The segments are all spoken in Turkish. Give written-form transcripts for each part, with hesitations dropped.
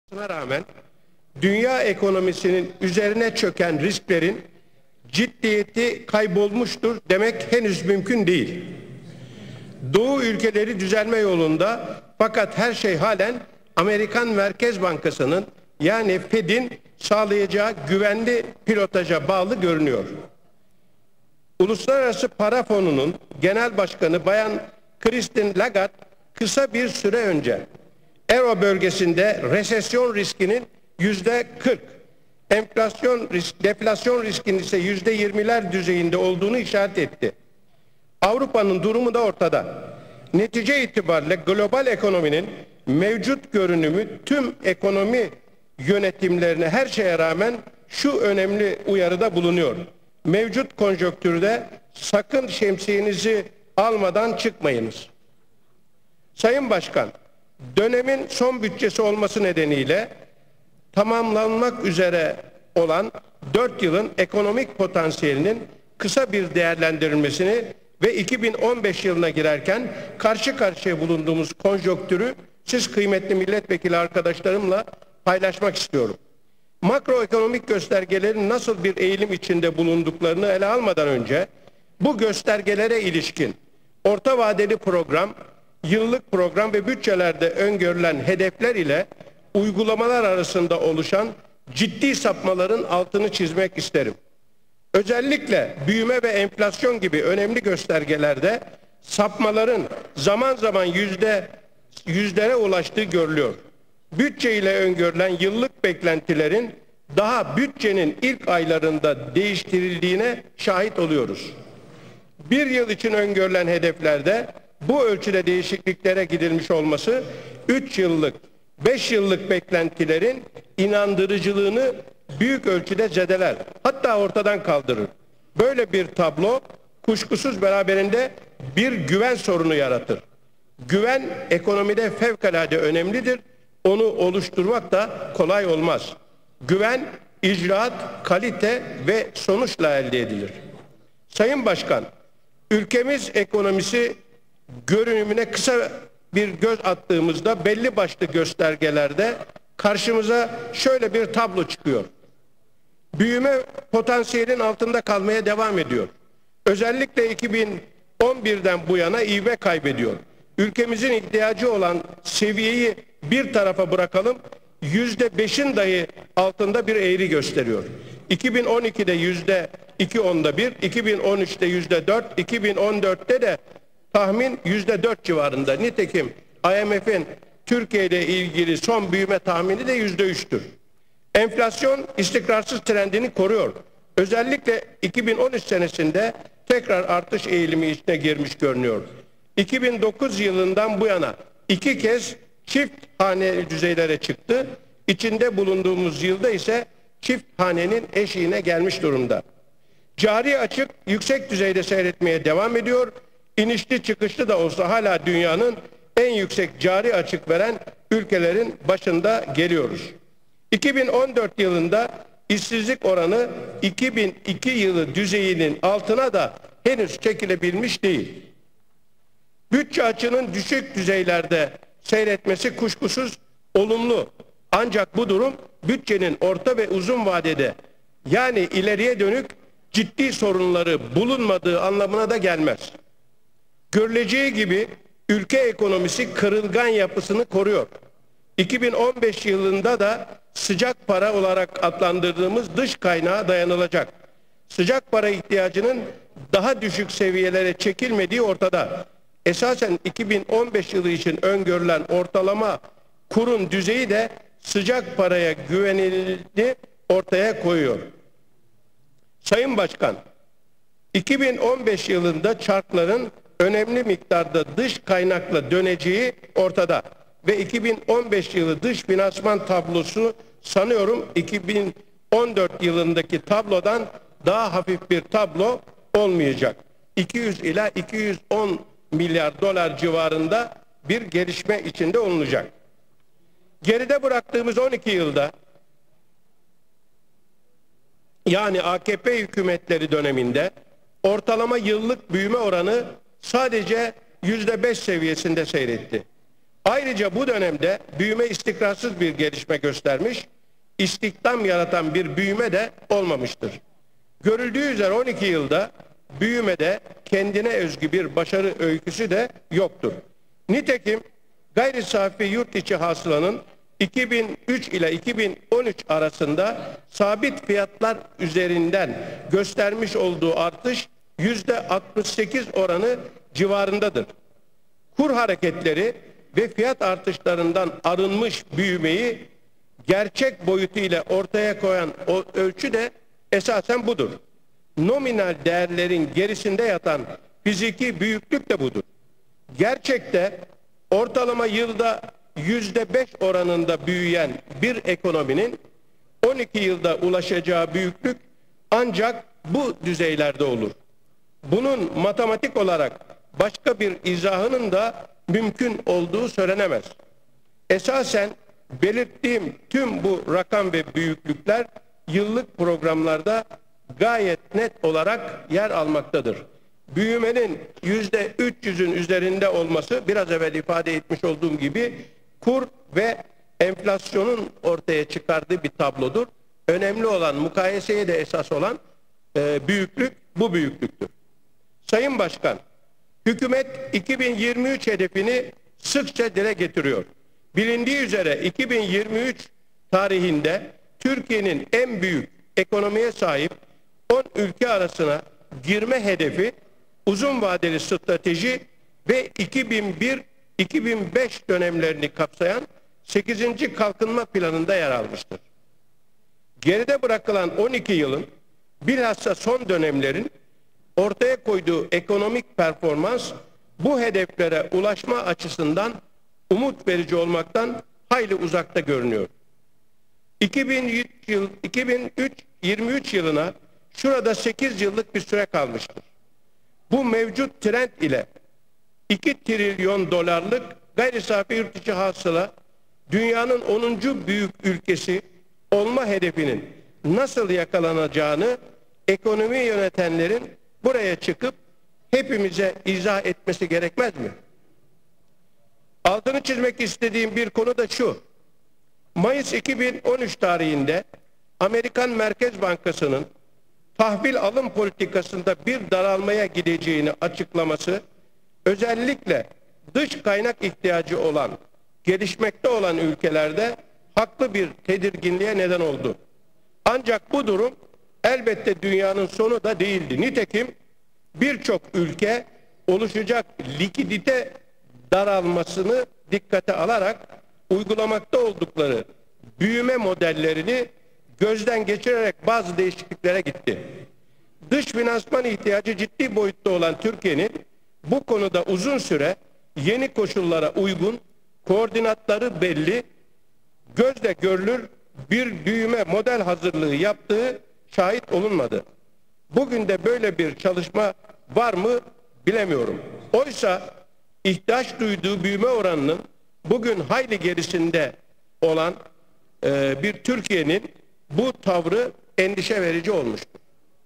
Buna rağmen dünya ekonomisinin üzerine çöken risklerin ciddiyeti kaybolmuştur demek henüz mümkün değil. Doğu ülkeleri düzelme yolunda, fakat her şey halen Amerikan Merkez Bankası'nın yani Fed'in sağlayacağı güvenli pilotaja bağlı görünüyor. Uluslararası Para Fonu'nun Genel Başkanı Bayan Christine Lagarde kısa bir süre önce Euro bölgesinde resesyon riskinin %40, deflasyon riskinin ise %20'ler düzeyinde olduğunu işaret etti. Avrupa'nın durumu da ortada. Netice itibariyle global ekonominin mevcut görünümü tüm ekonomi yönetimlerine her şeye rağmen şu önemli uyarıda bulunuyor. Mevcut konjonktürde sakın şemsiyenizi almadan çıkmayınız. Sayın Başkan, dönemin son bütçesi olması nedeniyle tamamlanmak üzere olan 4 yılın ekonomik potansiyelinin kısa bir değerlendirilmesini ve 2015 yılına girerken karşı karşıya bulunduğumuz konjonktürü siz kıymetli milletvekili arkadaşlarımla paylaşmak istiyorum. Makroekonomik göstergelerin nasıl bir eğilim içinde bulunduklarını ele almadan önce bu göstergelere ilişkin orta vadeli program, yıllık program ve bütçelerde öngörülen hedefler ile uygulamalar arasında oluşan ciddi sapmaların altını çizmek isterim. Özellikle büyüme ve enflasyon gibi önemli göstergelerde sapmaların zaman zaman yüzlere ulaştığı görülüyor. Bütçe ile öngörülen yıllık beklentilerin daha bütçenin ilk aylarında değiştirildiğine şahit oluyoruz. Bir yıl için öngörülen hedeflerde bu ölçüde değişikliklere gidilmiş olması 3 yıllık, 5 yıllık beklentilerin inandırıcılığını büyük ölçüde zedeler, hatta ortadan kaldırır. Böyle bir tablo kuşkusuz beraberinde bir güven sorunu yaratır. Güven ekonomide fevkalade önemlidir. Onu oluşturmak da kolay olmaz. Güven, icraat, kalite ve sonuçla elde edilir. Sayın Başkan, ülkemiz ekonomisi görünümüne kısa bir göz attığımızda belli başlı göstergelerde karşımıza şöyle bir tablo çıkıyor. Büyüme potansiyelin altında kalmaya devam ediyor. Özellikle 2011'den bu yana ivme kaybediyor. Ülkemizin ihtiyacı olan seviyeyi bir tarafa bırakalım, %5'in dahi altında bir eğri gösteriyor. 2012'de %2.1, 2013'te %4, 2014'te de tahmin %4 civarında. Nitekim IMF'in Türkiye ile ilgili son büyüme tahmini de %3'tür. Enflasyon istikrarsız trendini koruyor. Özellikle 2013 senesinde tekrar artış eğilimi içine girmiş görünüyor. 2009 yılından bu yana 2 kez çift haneli düzeylere çıktı. İçinde bulunduğumuz yılda ise çift hanenin eşiğine gelmiş durumda. Cari açık yüksek düzeyde seyretmeye devam ediyor. İnişli çıkışlı da olsa hala dünyanın en yüksek cari açık veren ülkelerin başında geliyoruz. 2014 yılında işsizlik oranı 2002 yılı düzeyinin altına da henüz çekilebilmiş değil. Bütçe açığının düşük düzeylerde seyretmesi kuşkusuz olumlu. Ancak bu durum bütçenin orta ve uzun vadede yani ileriye dönük ciddi sorunları bulunmadığı anlamına da gelmez. Görüleceği gibi ülke ekonomisi kırılgan yapısını koruyor. 2015 yılında da sıcak para olarak adlandırdığımız dış kaynağa dayanılacak. Sıcak para ihtiyacının daha düşük seviyelere çekilmediği ortada. Esasen 2015 yılı için öngörülen ortalama kurun düzeyi de sıcak paraya güvenildiğini ortaya koyuyor. Sayın Başkan, 2015 yılında çarkların önemli miktarda dış kaynakla döneceği ortada ve 2015 yılı dış finansman tablosu sanıyorum 2014 yılındaki tablodan daha hafif bir tablo olmayacak. 200 ila 210 milyar dolar civarında bir gelişme içinde olunacak. Geride bıraktığımız 12 yılda yani AKP hükümetleri döneminde ortalama yıllık büyüme oranı sadece %5 seviyesinde seyretti. Ayrıca bu dönemde büyüme istikrarsız bir gelişme göstermiş, istihdam yaratan bir büyüme de olmamıştır. Görüldüğü üzere 12 yılda büyümede kendine özgü bir başarı öyküsü de yoktur. Nitekim gayri safi yurt içi hasılanın 2003 ile 2013 arasında sabit fiyatlar üzerinden göstermiş olduğu artış %68 oranı civarındadır. Kur hareketleri ve fiyat artışlarından arınmış büyümeyi gerçek boyutu ile ortaya koyan o ölçü de esasen budur. Nominal değerlerin gerisinde yatan fiziki büyüklük de budur. Gerçekte ortalama yılda %5 oranında büyüyen bir ekonominin 12 yılda ulaşacağı büyüklük ancak bu düzeylerde olur. Bunun matematik olarak başka bir izahının da mümkün olduğu söylenemez. Esasen belirttiğim tüm bu rakam ve büyüklükler yıllık programlarda gayet net olarak yer almaktadır. Büyümenin %300'ün üzerinde olması biraz evvel ifade etmiş olduğum gibi kur ve enflasyonun ortaya çıkardığı bir tablodur. Önemli olan, mukayeseye de esas olan büyüklük bu büyüklüktür. Sayın Başkan, hükümet 2023 hedefini sıkça dile getiriyor. Bilindiği üzere 2023 tarihinde Türkiye'nin en büyük ekonomiye sahip 10 ülke arasına girme hedefi uzun vadeli strateji ve 2001-2005 dönemlerini kapsayan 8. kalkınma planında yer almıştır. Geride bırakılan 12 yılın bilhassa son dönemlerin ortaya koyduğu ekonomik performans bu hedeflere ulaşma açısından umut verici olmaktan hayli uzakta görünüyor. 2023 yılına şurada 8 yıllık bir süre kalmıştır. Bu mevcut trend ile 2 trilyon dolarlık gayri safi yurt içi hasıla dünyanın 10. büyük ülkesi olma hedefinin nasıl yakalanacağını ekonomi yönetenlerin buraya çıkıp hepimize izah etmesi gerekmez mi? Altını çizmek istediğim bir konu da şu. Mayıs 2013 tarihinde Amerikan Merkez Bankası'nın tahvil alım politikasında bir daralmaya gideceğini açıklaması özellikle dış kaynak ihtiyacı olan, gelişmekte olan ülkelerde haklı bir tedirginliğe neden oldu. Ancak bu durum elbette dünyanın sonu da değildi. Nitekim birçok ülke oluşacak likidite daralmasını dikkate alarak uygulamakta oldukları büyüme modellerini gözden geçirerek bazı değişikliklere gitti. Dış finansman ihtiyacı ciddi boyutta olan Türkiye'nin bu konuda uzun süre yeni koşullara uygun, koordinatları belli, gözle görülür bir büyüme model hazırlığı yaptığı şahit olunmadı. Bugün de böyle bir çalışma var mı bilemiyorum. Oysa ihtiyaç duyduğu büyüme oranının bugün hayli gerisinde olan bir Türkiye'nin bu tavrı endişe verici olmuştur.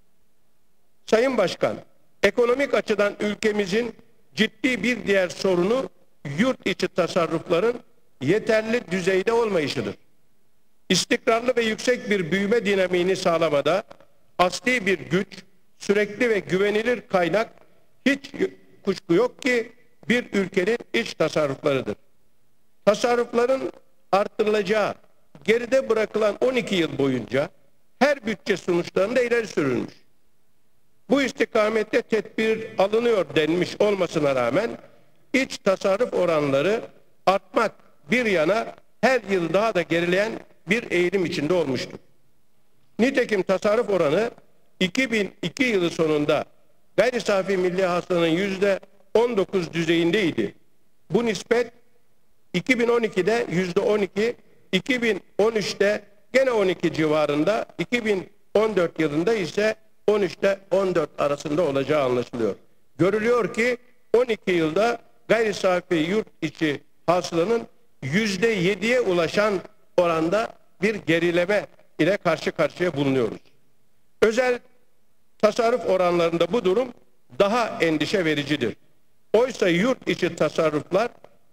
Sayın Başkan, ekonomik açıdan ülkemizin ciddi bir diğer sorunu yurt içi tasarrufların yeterli düzeyde olmayışıdır. İstikrarlı ve yüksek bir büyüme dinamiğini sağlamada asli bir güç, sürekli ve güvenilir kaynak hiç kuşku yok ki bir ülkenin iç tasarruflarıdır. Tasarrufların artırılacağı geride bırakılan 12 yıl boyunca her bütçe sonuçlarında ileri sürülmüş. Bu istikamette tedbir alınıyor denmiş olmasına rağmen iç tasarruf oranları artmak bir yana her yıl daha da gerileyen bir eğilim içinde olmuştur. Nitekim tasarruf oranı 2002 yılı sonunda gayri safi milli hasılanın %19 düzeyindeydi. Bu nispet 2012'de %12, 2013'te gene 12 civarında, 2014 yılında ise 13'te 14 arasında olacağı anlaşılıyor. Görülüyor ki 12 yılda gayri safi yurt içi hasılanın %7'ye ulaşan oranda bir gerileme ile karşı karşıya bulunuyoruz. Özel tasarruf oranlarında bu durum daha endişe vericidir. Oysa yurt içi tasarruflar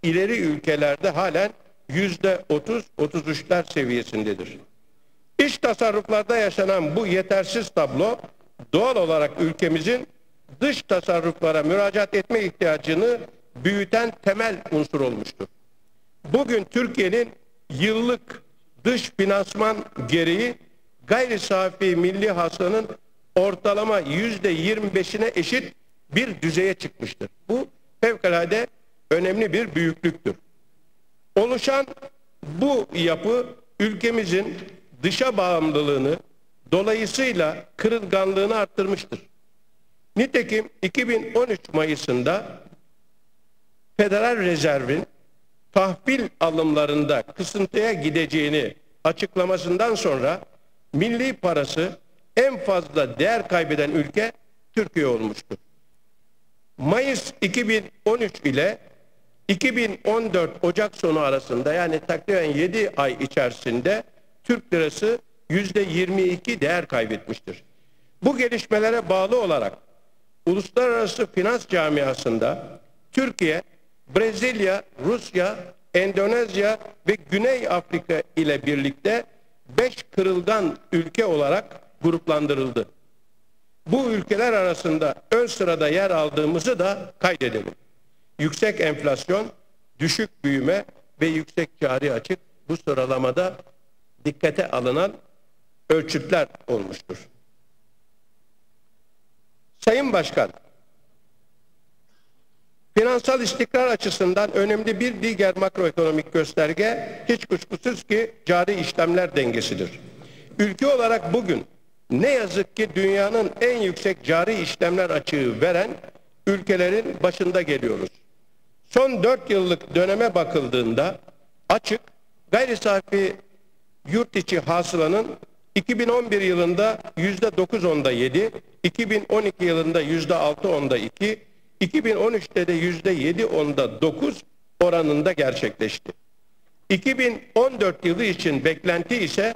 ileri ülkelerde halen %30-33'ler seviyesindedir. İç tasarruflarda yaşanan bu yetersiz tablo doğal olarak ülkemizin dış tasarruflara müracaat etme ihtiyacını büyüten temel unsur olmuştur. Bugün Türkiye'nin yıllık dış finansman gereği gayri safi milli hasılanın ortalama %25'ine eşit bir düzeye çıkmıştır. Bu fevkalade önemli bir büyüklüktür. Oluşan bu yapı ülkemizin dışa bağımlılığını, dolayısıyla kırılganlığını arttırmıştır. Nitekim 2013 Mayıs'ında Federal Rezerv'in tahvil alımlarında kısıntıya gideceğini açıklamasından sonra milli parası en fazla değer kaybeden ülke Türkiye olmuştur. Mayıs 2013 ile 2014 Ocak sonu arasında, yani takriben 7 ay içerisinde Türk lirası %22 değer kaybetmiştir. Bu gelişmelere bağlı olarak uluslararası finans camiasında Türkiye, Brezilya, Rusya, Endonezya ve Güney Afrika ile birlikte 5 kırılgan ülke olarak gruplandırıldı. Bu ülkeler arasında ön sırada yer aldığımızı da kaydedelim. Yüksek enflasyon, düşük büyüme ve yüksek cari açık bu sıralamada dikkate alınan ölçütler olmuştur. Sayın Başkan, finansal istikrar açısından önemli bir diğer makroekonomik gösterge hiç kuşkusuz ki cari işlemler dengesidir. Ülke olarak bugün ne yazık ki dünyanın en yüksek cari işlemler açığı veren ülkelerin başında geliyoruz. Son 4 yıllık döneme bakıldığında açık gayri safi yurt içi hasılanın 2011 yılında %9.7, 2012 yılında %6.2, 2013'te de %7.9 oranında gerçekleşti. 2014 yılı için beklenti ise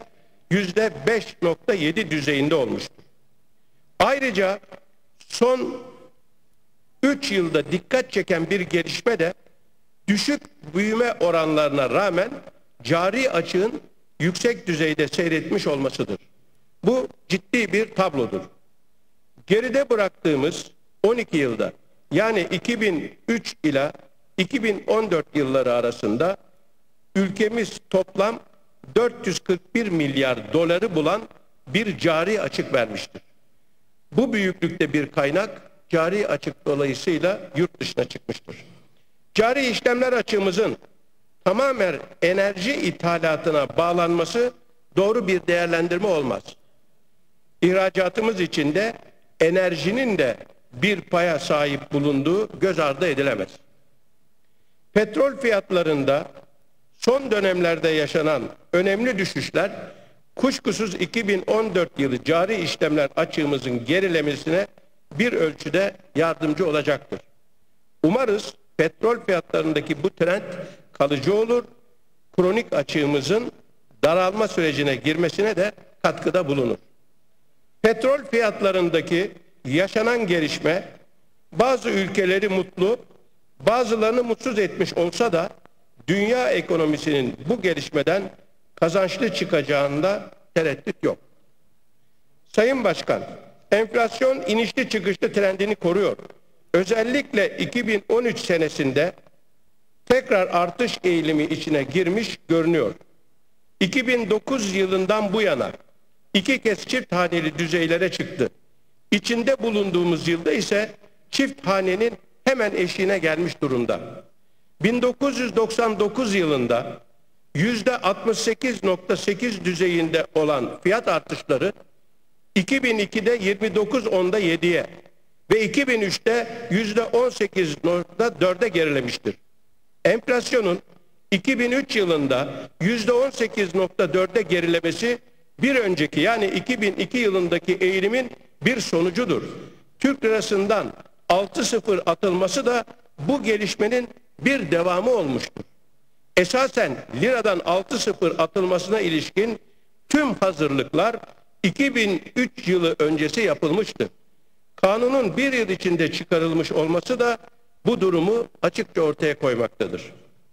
%5.7 düzeyinde olmuştur. Ayrıca son 3 yılda dikkat çeken bir gelişme de düşük büyüme oranlarına rağmen cari açığın yüksek düzeyde seyretmiş olmasıdır. Bu ciddi bir tablodur. Geride bıraktığımız 12 yılda, yani 2003 ila 2014 yılları arasında ülkemiz toplam 441 milyar doları bulan bir cari açık vermiştir. Bu büyüklükte bir kaynak cari açık dolayısıyla yurt dışına çıkmıştır. Cari işlemler açığımızın tamamen enerji ithalatına bağlanması doğru bir değerlendirme olmaz. İhracatımız içinde enerjinin de bir paya sahip bulunduğu göz ardı edilemez. Petrol fiyatlarında son dönemlerde yaşanan önemli düşüşler kuşkusuz 2014 yılı cari işlemler açığımızın gerilemesine bir ölçüde yardımcı olacaktır. Umarız petrol fiyatlarındaki bu trend kalıcı olur, kronik açığımızın daralma sürecine girmesine de katkıda bulunur. Petrol fiyatlarındaki yaşanan gelişme bazı ülkeleri mutlu, bazılarını mutsuz etmiş olsa da dünya ekonomisinin bu gelişmeden kazançlı çıkacağında tereddüt yok. Sayın Başkan, enflasyon inişli çıkışlı trendini koruyor. Özellikle 2013 senesinde tekrar artış eğilimi içine girmiş görünüyor. 2009 yılından bu yana 2 kez çift haneli düzeylere çıktı. İçinde bulunduğumuz yılda ise çift hanenin hemen eşiğine gelmiş durumda. 1999 yılında %68.8 düzeyinde olan fiyat artışları 2002'de 29.7'ye ve 2003'te %18.4'e gerilemiştir. Enflasyonun 2003 yılında %18.4'e gerilemesi bir önceki, yani 2002 yılındaki eğilimin bir sonucudur. Türk lirasından 6.0 atılması da bu gelişmenin bir devamı olmuştur. Esasen liradan 6.0 atılmasına ilişkin tüm hazırlıklar 2003 yılı öncesi yapılmıştı. Kanunun bir yıl içinde çıkarılmış olması da bu durumu açıkça ortaya koymaktadır.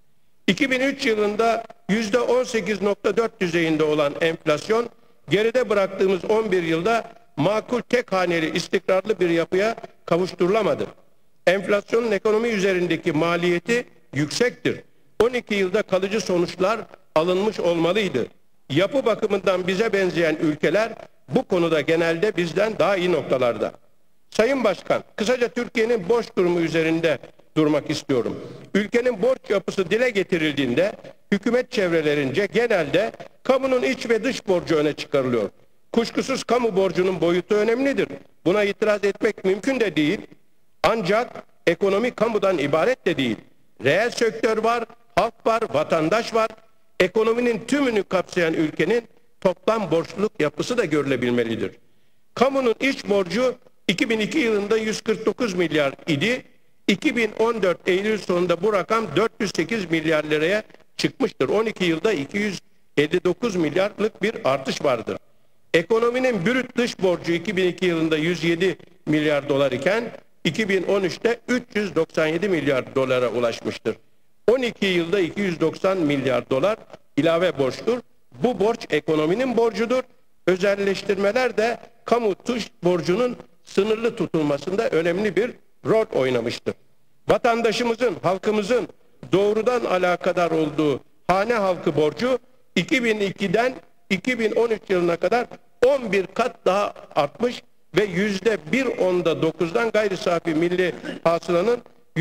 2003 yılında %18,4 düzeyinde olan enflasyon, geride bıraktığımız 11 yılda makul tek haneli istikrarlı bir yapıya kavuşturulamadı. Enflasyonun ekonomi üzerindeki maliyeti yüksektir. 12 yılda kalıcı sonuçlar alınmış olmalıydı. Yapı bakımından bize benzeyen ülkeler bu konuda genelde bizden daha iyi noktalarda. Sayın Başkan, kısaca Türkiye'nin borç durumu üzerinde durmak istiyorum. Ülkenin borç yapısı dile getirildiğinde hükümet çevrelerince genelde kamunun iç ve dış borcu öne çıkarılıyor. Kuşkusuz kamu borcunun boyutu önemlidir. Buna itiraz etmek mümkün de değil. Ancak ekonomi kamudan ibaret de değil. Reel sektör var, halk var, vatandaş var. Ekonominin tümünü kapsayan ülkenin toplam borçluluk yapısı da görülebilmelidir. Kamunun iç borcu 2002 yılında 149 milyar idi. 2014 Eylül sonunda bu rakam 408 milyar liraya çıkmıştır. 12 yılda 259 milyarlık bir artış vardır. Ekonominin brüt dış borcu 2002 yılında 107 milyar dolar iken 2013'te 397 milyar dolara ulaşmıştır. 12 yılda 290 milyar dolar ilave borçtur. Bu borç ekonominin borcudur. Özelleştirmeler de kamu dış borcunun sınırlı tutulmasında önemli bir rol oynamıştır. Vatandaşımızın, halkımızın doğrudan alakadar olduğu hane halkı borcu 2002'den 2013 yılına kadar 11 kat daha artmış ve %1.9'dan gayri safi milli hasılanın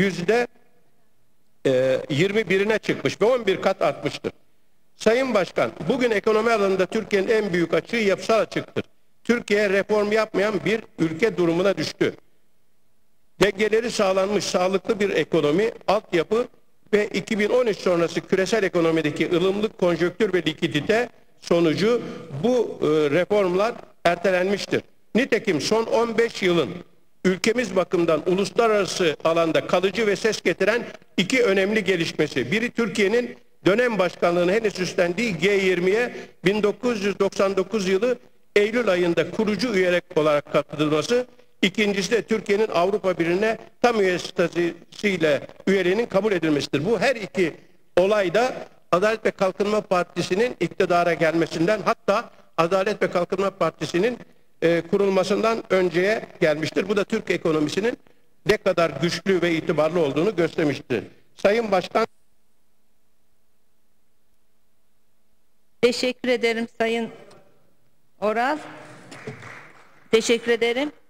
%21'ine çıkmış ve 11 kat artmıştır. Sayın Başkan, bugün ekonomi alanında Türkiye'nin en büyük açığı yapısal açıktır. Türkiye reform yapmayan bir ülke durumuna düştü. Dengeleri sağlanmış sağlıklı bir ekonomi, altyapı ve 2013 sonrası küresel ekonomideki ılımlı konjonktür ve likidite sonucu bu reformlar ertelenmiştir. Nitekim son 15 yılın ülkemiz bakımından uluslararası alanda kalıcı ve ses getiren iki önemli gelişmesi. Biri Türkiye'nin dönem başkanlığını henüz üstlendiği G20'ye 1999 yılı Eylül ayında kurucu üyelik olarak katılması. İkincisi de Türkiye'nin Avrupa Birliği'ne tam üye statüsüyle üyeliğinin kabul edilmesidir. Bu her iki olay da Adalet ve Kalkınma Partisi'nin iktidara gelmesinden, hatta Adalet ve Kalkınma Partisi'nin kurulmasından önceye gelmiştir. Bu da Türk ekonomisinin ne kadar güçlü ve itibarlı olduğunu göstermiştir. Sayın Başkan. Teşekkür ederim Sayın Oral. Teşekkür ederim.